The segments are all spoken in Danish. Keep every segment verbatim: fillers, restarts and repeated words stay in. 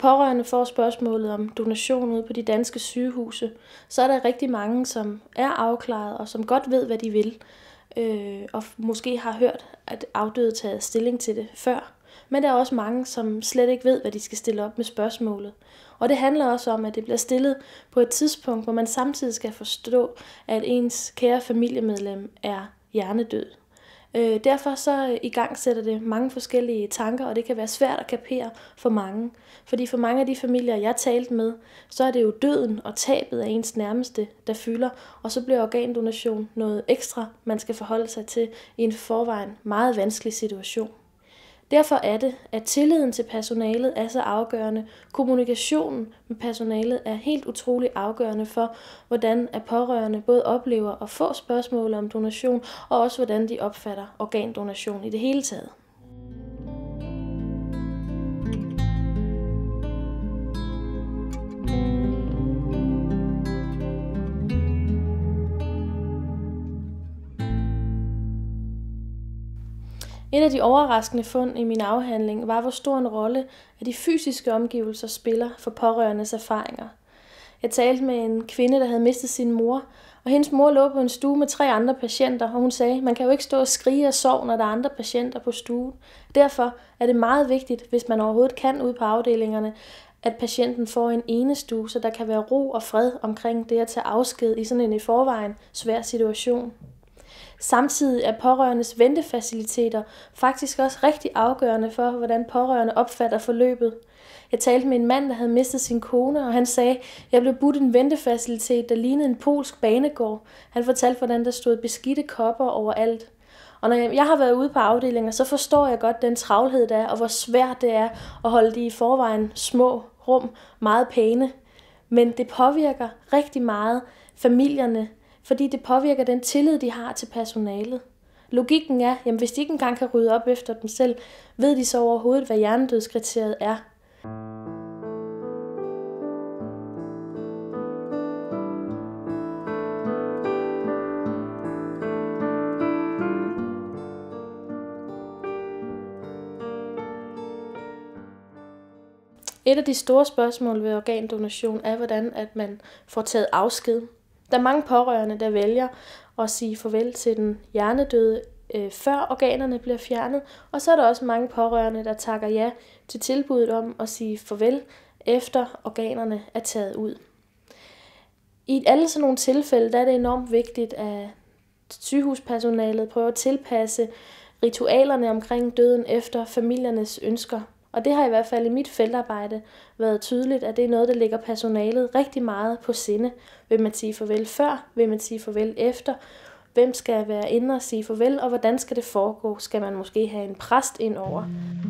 pårørende får spørgsmålet om donation ude på de danske sygehuse, så er der rigtig mange, som er afklaret og som godt ved, hvad de vil, øh, og måske har hørt, at afdøde taget stilling til det før. Men der er også mange, som slet ikke ved, hvad de skal stille op med spørgsmålet. Og det handler også om, at det bliver stillet på et tidspunkt, hvor man samtidig skal forstå, at ens kære familiemedlem er hjernedød. Øh, derfor så i gang sætter det mange forskellige tanker, og det kan være svært at kapere for mange. Fordi for mange af de familier, jeg talte med, så er det jo døden og tabet af ens nærmeste, der fylder, og så bliver organdonation noget ekstra, man skal forholde sig til i en forvejen meget vanskelig situation. Derfor er det, at tilliden til personalet er så afgørende. Kommunikationen med personalet er helt utrolig afgørende for, hvordan at pårørende både oplever at få spørgsmål om donation, og også hvordan de opfatter organdonation i det hele taget. Et af de overraskende fund i min afhandling var, hvor stor en rolle at de fysiske omgivelser spiller for pårørendes erfaringer. Jeg talte med en kvinde, der havde mistet sin mor, og hendes mor lå på en stue med tre andre patienter, og hun sagde, man kan jo ikke stå og skrige og sove, når der er andre patienter på stuen. Derfor er det meget vigtigt, hvis man overhovedet kan ude på afdelingerne, at patienten får en enestue, så der kan være ro og fred omkring det at tage afsked i sådan en i forvejen svær situation. Samtidig er pårørendes ventefaciliteter faktisk også rigtig afgørende for, hvordan pårørende opfatter forløbet. Jeg talte med en mand, der havde mistet sin kone, og han sagde, jeg blev budt en ventefacilitet, der lignede en polsk banegård. Han fortalte, hvordan der stod beskidte kopper overalt. Og når jeg har været ude på afdelinger, så forstår jeg godt den travlhed, der er, og hvor svært det er at holde de i forvejen små rum meget pæne. Men det påvirker rigtig meget familierne, fordi det påvirker den tillid, de har til personalet. Logikken er, at hvis de ikke engang kan rydde op efter dem selv, ved de så overhovedet, hvad hjernedødskriteriet er. Et af de store spørgsmål ved organdonation er, hvordan at man får taget afsked. Der er mange pårørende, der vælger at sige farvel til den hjernedøde, øh, før organerne bliver fjernet, og så er der også mange pårørende, der takker ja til tilbuddet om at sige farvel, efter organerne er taget ud. I alle sådan nogle tilfælde, der er det enormt vigtigt, at sygehuspersonalet prøver at tilpasse ritualerne omkring døden efter familiernes ønsker. Og det har i hvert fald i mit feltarbejde været tydeligt, at det er noget, der ligger personalet rigtig meget på sinde. Vil man sige farvel før? Vil man sige farvel efter? Hvem skal være inde og sige farvel? Og hvordan skal det foregå? Skal man måske have en præst ind over?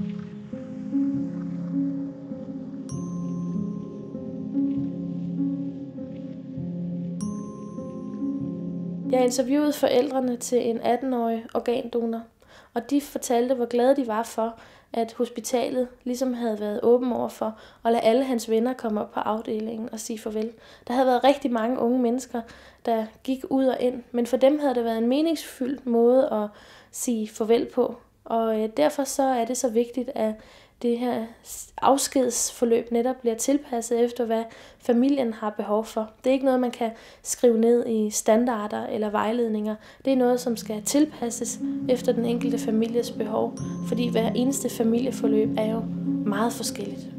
Jeg interviewede forældrene til en atten-årig organdonor, og de fortalte, hvor glade de var for, at hospitalet ligesom havde været åben over for at lade alle hans venner komme op på afdelingen og sige farvel. Der havde været rigtig mange unge mennesker, der gik ud og ind, men for dem havde det været en meningsfyldt måde at sige farvel på. Og derfor så er det så vigtigt, at det her afskedsforløb netop bliver tilpasset efter, hvad familien har behov for. Det er ikke noget, man kan skrive ned i standarder eller vejledninger. Det er noget, som skal tilpasses efter den enkelte families behov, fordi hver eneste familieforløb er jo meget forskelligt.